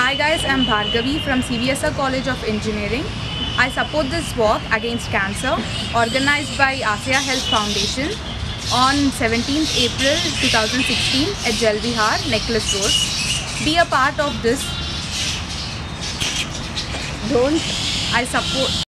Hi guys, I'm Bhargavi from CVSR College of Engineering. I support this walk against cancer organized by ASIA Health Foundation on 17th April 2016 at Jal Vihar, Necklace Road. Be a part of this. I support.